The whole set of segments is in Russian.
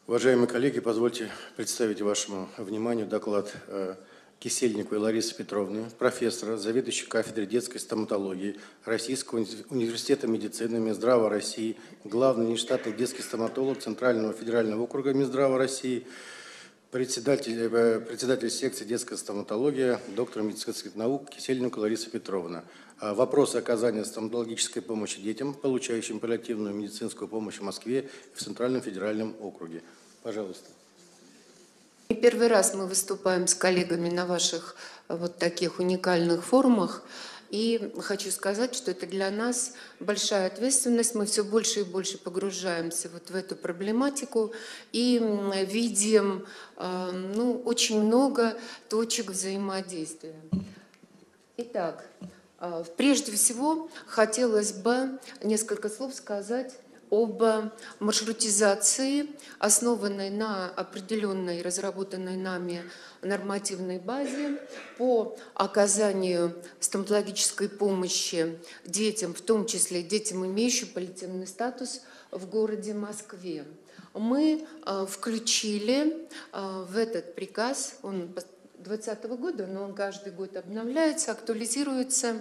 Уважаемые коллеги, позвольте представить вашему вниманию доклад Кисельниковой Ларисы Петровны, профессора, заведующей кафедрой детской стоматологии Российского университета медицины Минздрава России, главный внештатный детский стоматолог Центрального федерального округа Минздрава России, председатель секции детской стоматологии, доктор медицинских наук Кисельникова Лариса Петровна. Вопросы оказания стоматологической помощи детям, получающим паллиативную медицинскую помощь в Москве и в Центральном федеральном округе. Пожалуйста. И первый раз мы выступаем с коллегами на ваших вот таких уникальных форумах. И хочу сказать, что это для нас большая ответственность. Мы все больше и больше погружаемся вот в эту проблематику и видим очень много точек взаимодействия. Итак, прежде всего хотелось бы несколько слов сказать об маршрутизации, основанной на определенной, разработанной нами нормативной базе по оказанию стоматологической помощи детям, в том числе детям, имеющим паллиативный статус в городе Москве. Мы включили в этот приказ, он 2020 года, но он каждый год обновляется, актуализируется,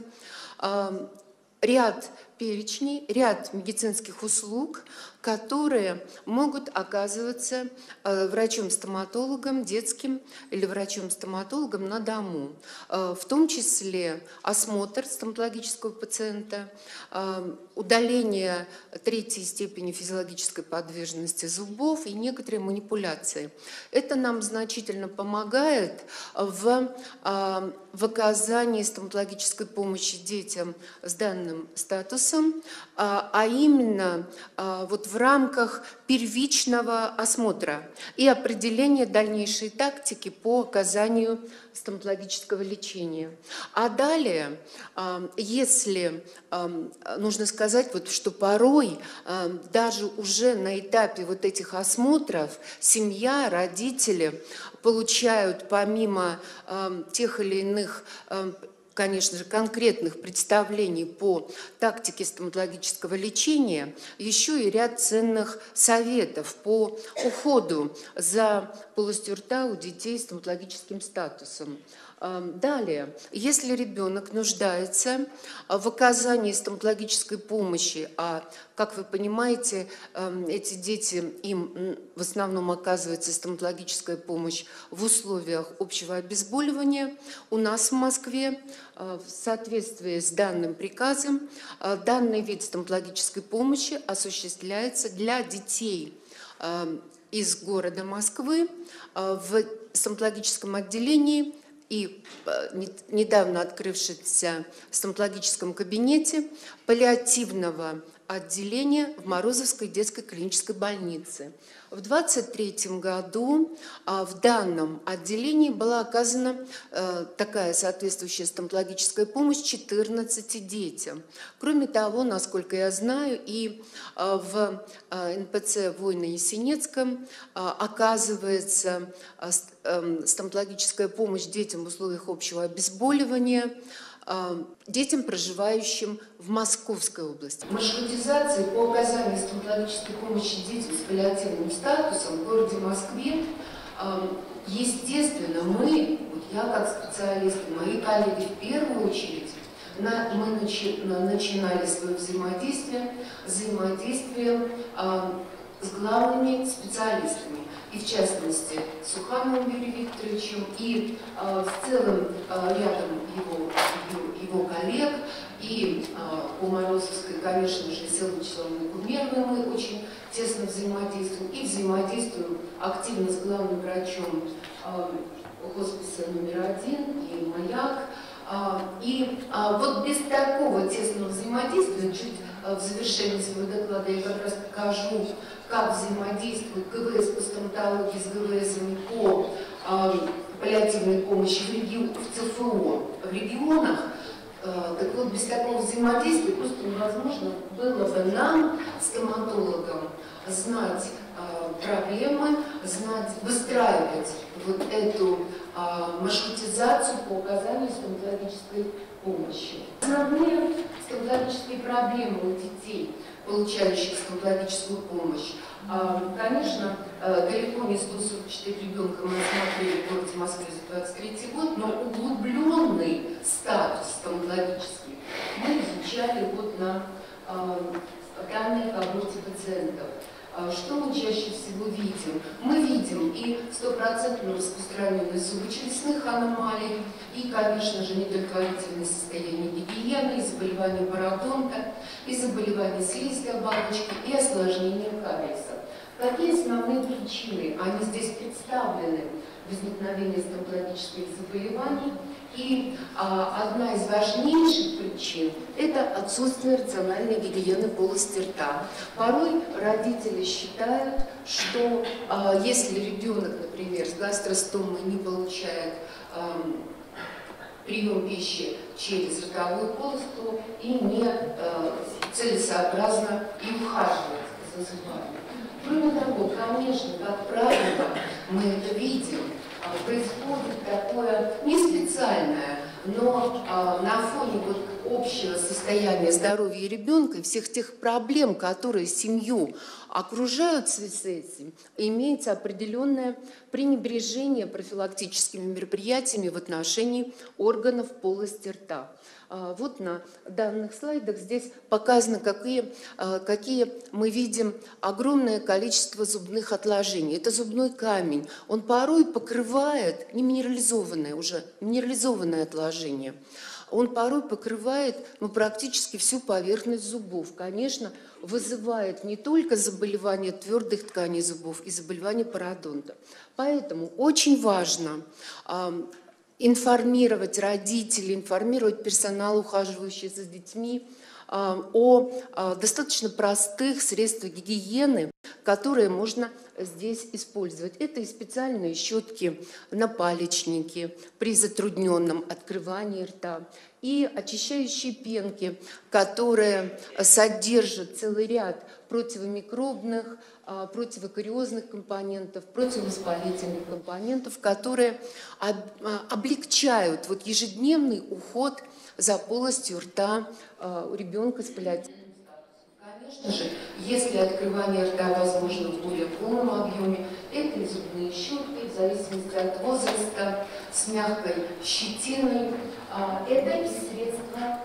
ряд перечней, ряд медицинских услуг, которые могут оказываться врачом-стоматологом детским или врачом-стоматологом на дому, в том числе осмотр стоматологического пациента, удаление третьей степени физиологической подвижности зубов и некоторые манипуляции. Это нам значительно помогает в оказании стоматологической помощи детям с данным статусом, а именно вот в рамках первичного осмотра и определения дальнейшей тактики по оказанию стоматологического лечения. А далее, если нужно сказать, вот, что порой даже уже на этапе вот этих осмотров семья, родители получают помимо тех или иных, конечно же, конкретных представлений по тактике стоматологического лечения, еще и ряд ценных советов по уходу за полостью рта у детей с стоматологическим статусом. Далее, если ребенок нуждается в оказании стоматологической помощи, а, как вы понимаете, эти дети, им в основном оказывается стоматологическая помощь в условиях общего обезболивания, у нас в Москве в соответствии с данным приказом данный вид стоматологической помощи осуществляется для детей из города Москвы в стоматологическом отделении и недавно открывшемся стоматологическом кабинете паллиативного отделения в Морозовской детской клинической больнице. В 2023 году в данном отделении была оказана такая соответствующая стоматологическая помощь 14 детям. Кроме того, насколько я знаю, и в НПЦ Войно-Ясенецком оказывается стоматологическая помощь детям в условиях общего обезболивания, детям, проживающим в Московской области. Маршрутизации по оказанию стоматологической помощи детям с паллиативным статусом в городе Москве, естественно, я как специалист, мои коллеги в первую очередь, мы начинали свое взаимодействие с главными специалистами, и в частности с Сухановым Юрием Викторовичем, и с целым рядом его коллег, и по Морозовской, конечно же, с Эллой Вячеславовной Гумеровой мы очень тесно взаимодействуем, и взаимодействуем активно с главным врачом хосписа номер 1 и «Маяк». И вот без такого тесного взаимодействия, чуть в завершении своего доклада я как раз покажу, как взаимодействует ГВС по стоматологии с ГВСами по паллиативной помощи в ЦФО в регионах. Так вот, без такого взаимодействия просто невозможно было бы нам, стоматологам, знать проблемы, выстраивать вот эту маршрутизацию по оказанию стоматологической помощи. Основные стоматологические проблемы у детей, получающих стоматологическую помощь, Конечно, далеко не 144 ребенка мы осмотрели в городе Москве за 23 год, но углубленный статус стоматологический мы изучали вот на данной когорте пациентов. Что мы чаще всего видим? Мы видим и стопроцентную распространенность зубочелюстных аномалий, и, конечно же, недовлетворительное состояние гигиены, и заболевания пародонта, и заболевания слизистой оболочки, и осложнения кариеса. Какие основные причины? Они здесь представлены: возникновение стоматологических заболеваний. И одна из важнейших причин – это отсутствие рациональной гигиены полости рта. Порой родители считают, что если ребенок, например, с гастростомой не получает прием пищи через ротовую полость, то и не целесообразно и ухаживать за зубами. Кроме того, конечно, как правило, мы это видим, происходит такое не специальное, но на фоне вот общего состояния здоровья ребенка и всех тех проблем, которые семью окружают в связи с этим, имеется определенное пренебрежение профилактическими мероприятиями в отношении органов полости рта. Вот на данных слайдах здесь показано, какие мы видим огромное количество зубных отложений. Это зубной камень. Он порой покрывает, не минерализованное уже, минерализованное отложение. Он порой покрывает практически всю поверхность зубов. Конечно, вызывает не только заболевания твердых тканей зубов и заболевания пародонта. Поэтому очень важно информировать родителей, информировать персонал, ухаживающий за детьми, о достаточно простых средствах гигиены, которые можно здесь использовать. Это и специальные щетки на палечнике при затрудненном открывании рта, и очищающие пенки, которые содержат целый ряд противомикробных, противокариозных компонентов, противовоспалительных компонентов, которые облегчают ежедневный уход за полостью рта у ребенка с паллиативным статусом. Конечно же, если открывание рта возможно в более полном объеме, это и зубные щетки, в зависимости от возраста, с мягкой щетиной. Это и средства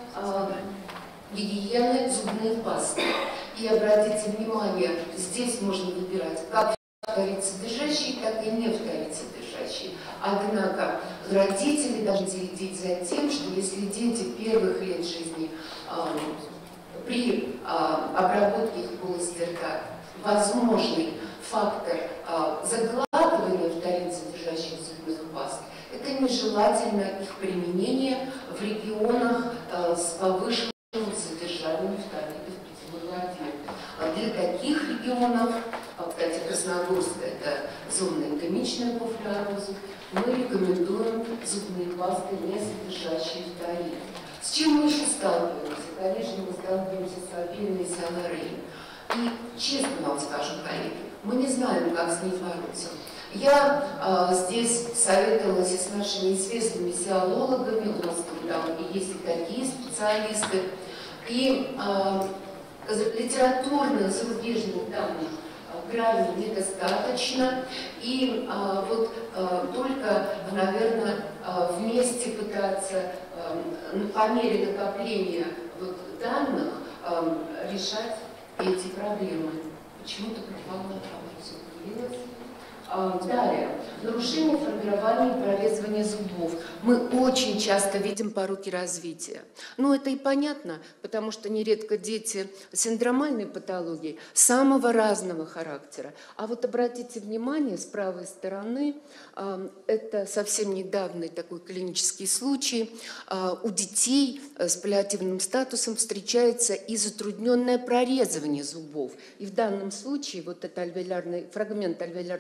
гигиены зубной пасты. И обратите внимание, здесь можно выбирать как фторид-содержащие, так и не фторид-содержащие. Однако родители должны следить за тем, что если дети первых лет жизни при обработке их полости рта возможный фактор заглатывания фторид-содержащих зубных паст, это нежелательно их применение в регионах с повышенным содержанием фторида в питьевой воде. Для таких регионов, кстати, Красногорск – это зона эндемичная по флюорозу, мы рекомендуем зубные пасты, не содержащие фторид. С чем мы еще сталкиваемся? Конечно, мы сталкиваемся с обильной сианурией. И честно вам скажу, коллеги, мы не знаем, как с ней бороться. Я здесь советовалась и с нашими известными сиалологами, у нас там и есть и такие специалисты, и литературных зарубежных данных крайне недостаточно, и только, наверное, вместе пытаться по мере накопления данных решать эти проблемы. Почему-то пропало, все появилось. Далее. Нарушение формирования и прорезывания зубов. Мы очень часто видим пороки развития. Это и понятно, потому что нередко дети с синдромальной патологией самого разного характера. А вот обратите внимание, с правой стороны, это совсем недавний такой клинический случай. У детей с паллиативным статусом встречается и затрудненное прорезывание зубов. И в данном случае вот это фрагмент альвеолярного отрока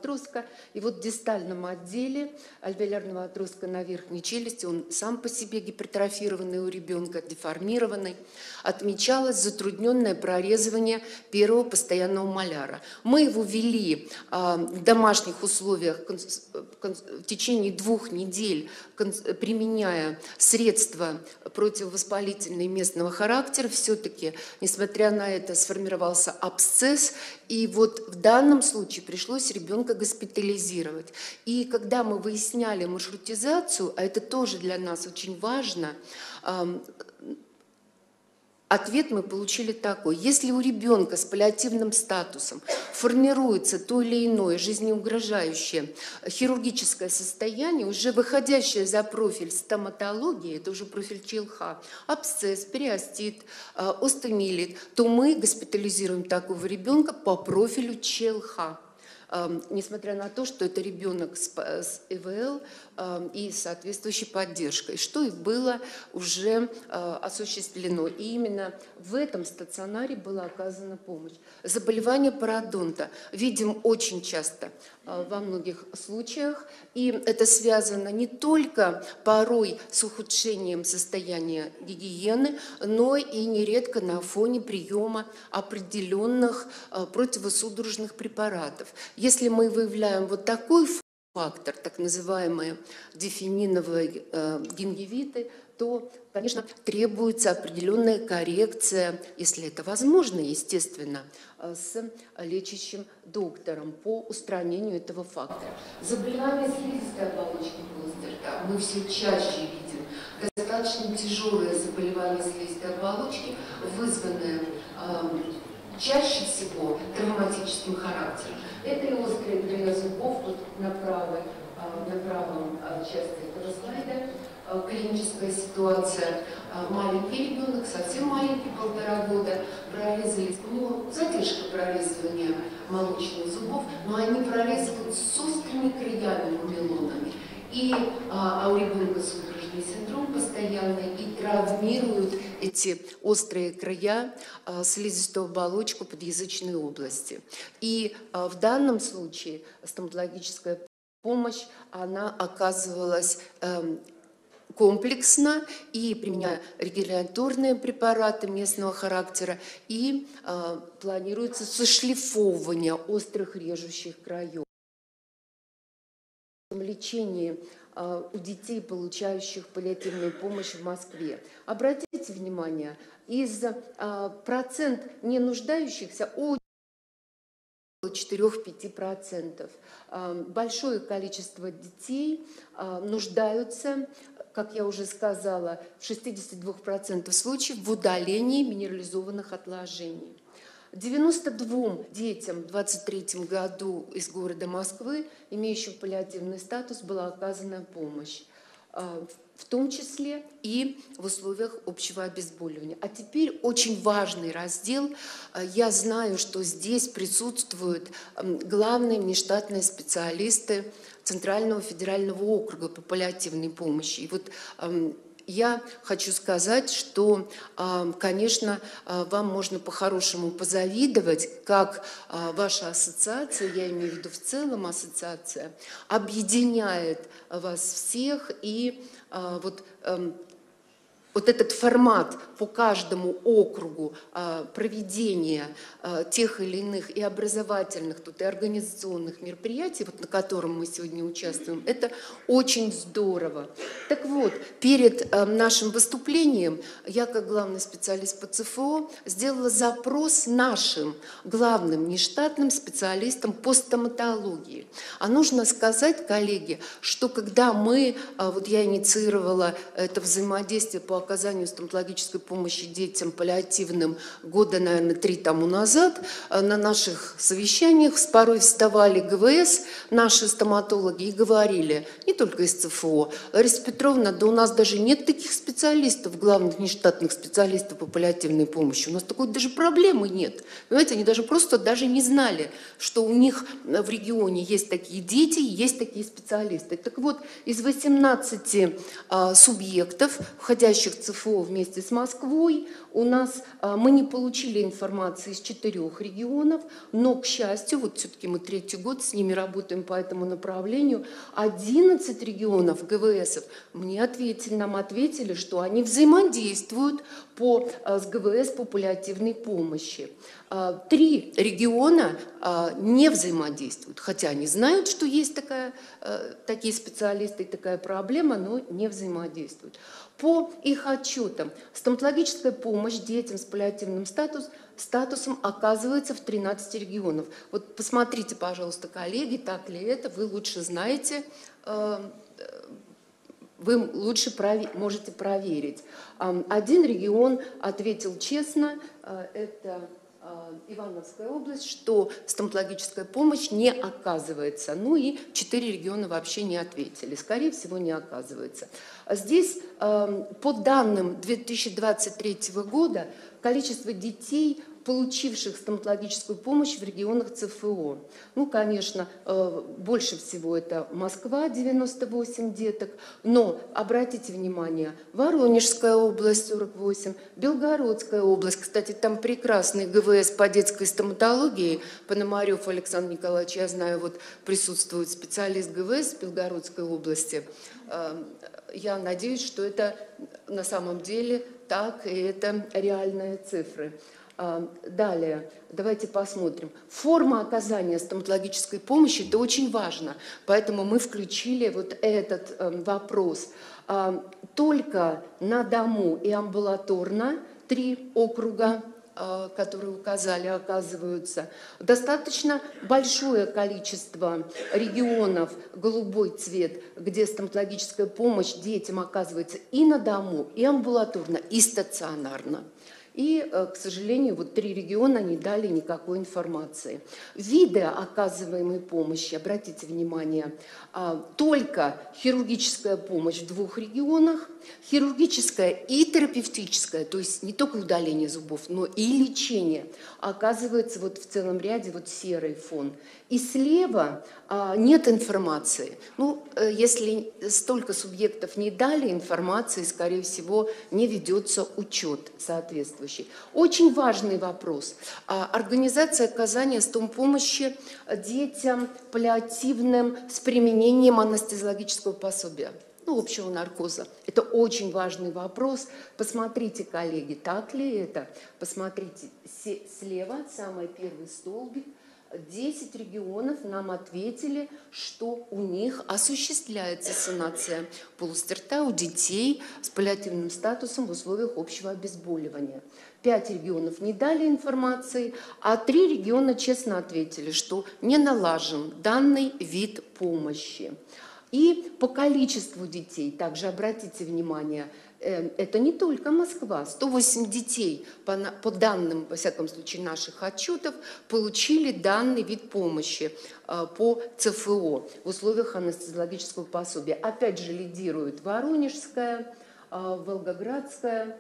отростка. И вот в дистальном отделе альвеолярного отростка на верхней челюсти, он сам по себе гипертрофированный у ребенка, деформированный, отмечалось затрудненное прорезывание первого постоянного маляра. Мы его ввели в домашних условиях в течение 2 недель, применяя средства противовоспалительные местного характера. Все-таки, несмотря на это, сформировался абсцесс, и вот в данном случае пришлось ребенка госпитализировать. И когда мы выясняли маршрутизацию, а это тоже для нас очень важно, ответ мы получили такой: если у ребенка с паллиативным статусом формируется то или иное жизнеугрожающее хирургическое состояние, уже выходящее за профиль стоматологии, это уже профиль ЧЛХ, абсцесс, периостит, остеомиелит, то мы госпитализируем такого ребенка по профилю ЧЛХ. Несмотря на то, что это ребенок с ИВЛ и соответствующей поддержкой, что и было уже осуществлено. И именно в этом стационаре была оказана помощь. Заболевание пародонта видим очень часто во многих случаях, и это связано не только порой с ухудшением состояния гигиены, но и нередко на фоне приема определенных противосудорожных препаратов. Если мы выявляем вот такой фактор, так называемые дифениновые гингивиты, то, конечно, требуется определенная коррекция, если это возможно, естественно, с лечащим доктором по устранению этого фактора. Заболевания слизистой оболочки полости рта мы все чаще видим. Достаточно тяжелое заболевание слизистой оболочки, вызванное чаще всего травматическим характером. Это и острая грыжа зубов, вот на правом части этого слайда, клиническая ситуация. Маленький ребенок, совсем маленький, 1,5 года, прорезали, у него задержка прорезывания молочных зубов, но они прорезывают с острыми краями, мелонами. И у ребенка судорожный синдром постоянный, и травмируют эти острые края слизистую оболочку подъязычной области. И в данном случае стоматологическая помощь, она оказывалась комплексно, и применяя регуляторные препараты местного характера, и планируется сошлифовывание острых режущих краев. Лечении у детей, получающих паллиативную помощь в Москве. Обратите внимание, процент не нуждающихся около 4-5%. Большое количество детей нуждаются, как я уже сказала, в 62% случаев в удалении минерализованных отложений. 92 детям в 2023 году из города Москвы, имеющим паллиативный статус, была оказана помощь, в том числе и в условиях общего обезболивания. А теперь очень важный раздел. Я знаю, что здесь присутствуют главные внештатные специалисты Центрального федерального округа по паллиативной помощи. И вот я хочу сказать, что, конечно, вам можно по-хорошему позавидовать, как ваша ассоциация, я имею в виду в целом ассоциация, объединяет вас всех, и вот этот формат по каждому округу проведения тех или иных и образовательных, тут и организационных мероприятий, вот на котором мы сегодня участвуем, это очень здорово. Так вот, перед нашим выступлением я, как главный специалист по ЦФО, сделала запрос нашим главным внештатным специалистам по стоматологии. А нужно сказать, коллеги, что когда вот я инициировала это взаимодействие по оказанию стоматологической помощи детям паллиативным года, наверное, 3 тому назад, на наших совещаниях порой вставали ГВС, наши стоматологи, и говорили, не только из ЦФО: Лариса Петровна, да у нас даже нет таких специалистов, главных внештатных специалистов по паллиативной помощи, у нас такой даже проблемы нет. Понимаете, они даже не знали, что у них в регионе есть такие дети, есть такие специалисты. Так вот, из 18 субъектов, входящих в ЦФО вместе с Москвой. Мы не получили информации из 4 регионов, но, к счастью, вот все-таки мы 3-й год с ними работаем по этому направлению, 11 регионов ГВСов нам ответили, что они взаимодействуют с ГВС по паллиативной помощи. 3 региона не взаимодействуют, хотя они знают, что есть такие специалисты и такая проблема, но не взаимодействуют. По их отчетам, стоматологическая помощь детям с паллиативным статусом оказывается в 13 регионов. Вот посмотрите, пожалуйста, коллеги, так ли это, вы лучше знаете, вы лучше можете проверить. 1 регион ответил честно, это Ивановская область, что стоматологическая помощь не оказывается. Ну и 4 региона вообще не ответили. Скорее всего, не оказывается. Здесь, по данным 2023 года, количество детей, получивших стоматологическую помощь в регионах ЦФО. Ну, конечно, больше всего это Москва, 98 деток, но, обратите внимание, Воронежская область, 48, Белгородская область, кстати, там прекрасный ГВС по детской стоматологии, Пономарев Александр Николаевич, я знаю, вот присутствует специалист ГВС в Белгородской области. Я надеюсь, что это на самом деле так, и это реальные цифры. Далее, давайте посмотрим. Форма оказания стоматологической помощи – это очень важно, поэтому мы включили вот этот вопрос. Только на дому и амбулаторно 3 округа, которые указали, оказываются. Достаточно большое количество регионов, голубой цвет, где стоматологическая помощь детям оказывается и на дому, и амбулаторно, и стационарно. И, к сожалению, вот 3 региона не дали никакой информации. Виды оказываемой помощи, обратите внимание, только хирургическая помощь в 2 регионах, хирургическая и терапевтическая, то есть не только удаление зубов, но и лечение, оказывается вот в целом ряде вот серый фон. И слева нет информации. Ну, если столько субъектов не дали информации, скорее всего, не ведется учет соответствующий. Очень важный вопрос. Организация оказания стомпомощи детям паллиативным с применением анестезиологического пособия. Ну, общего наркоза. Это очень важный вопрос. Посмотрите, коллеги, так ли это? Посмотрите слева, самый первый столбик. 10 регионов нам ответили, что у них осуществляется санация полости рта у детей с паллиативным статусом в условиях общего обезболивания. 5 регионов не дали информации, а 3 региона честно ответили, что не налажен данный вид помощи. И по количеству детей, также обратите внимание, это не только Москва. 108 детей, по данным, во всяком случае, наших отчетов, получили данный вид помощи по ЦФО в условиях анестезиологического пособия. Опять же, лидирует Воронежская, Волгоградская,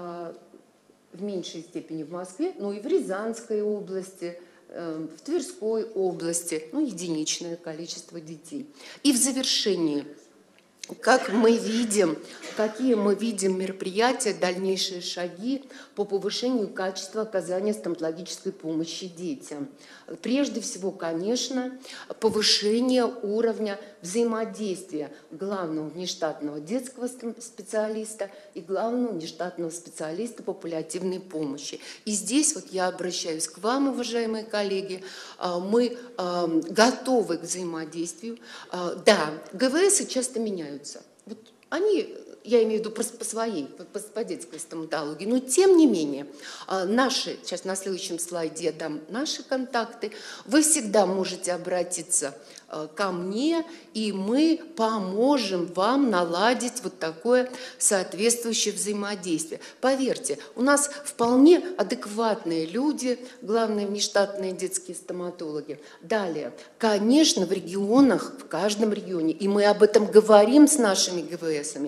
в меньшей степени в Москве, но и в Рязанской области, в Тверской области, ну, единичное количество детей. И в завершении, какие мы видим мероприятия, дальнейшие шаги по повышению качества оказания стоматологической помощи детям. Прежде всего, конечно, повышение уровня взаимодействия главного внештатного детского специалиста и главного внештатного специалиста по паллиативной помощи. И здесь вот я обращаюсь к вам, уважаемые коллеги, мы готовы к взаимодействию. Да, ГВСы часто меняются. Вот они, я имею в виду по детской стоматологии, но тем не менее, сейчас на следующем слайде я дам наши контакты, вы всегда можете обратиться ко мне, и мы поможем вам наладить вот такое соответствующее взаимодействие. Поверьте, у нас вполне адекватные люди, главные внештатные детские стоматологи. Далее, конечно, в регионах, в каждом регионе, и мы об этом говорим с нашими ГВСами,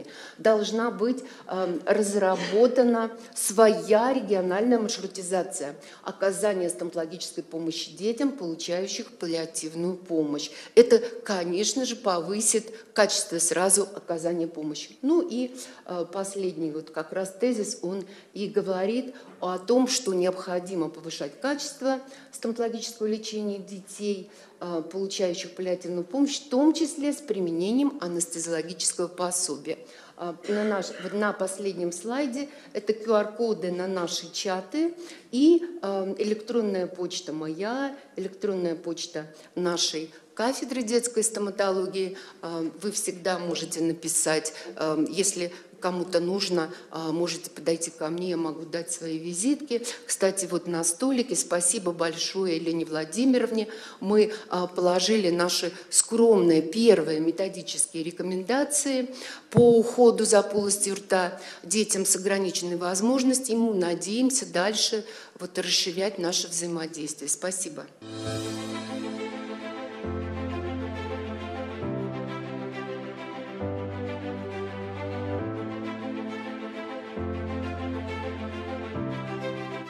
должна быть разработана своя региональная маршрутизация оказания стоматологической помощи детям, получающих паллиативную помощь. Это, конечно же, повысит качество сразу оказания помощи. Ну и последний вот как раз тезис, он и говорит о том, что необходимо повышать качество стоматологического лечения детей, получающих паллиативную помощь, в том числе с применением анестезиологического пособия. На последнем слайде это QR-коды на наши чаты и электронная почта моя, электронная почта нашей кафедры детской стоматологии. Вы всегда можете написать, если кому-то нужно, можете подойти ко мне, я могу дать свои визитки. Кстати, вот на столике, спасибо большое Елене Владимировне, мы положили наши скромные первые методические рекомендации по уходу за полостью рта детям с ограниченной возможностью, и мы надеемся дальше вот расширять наше взаимодействие. Спасибо.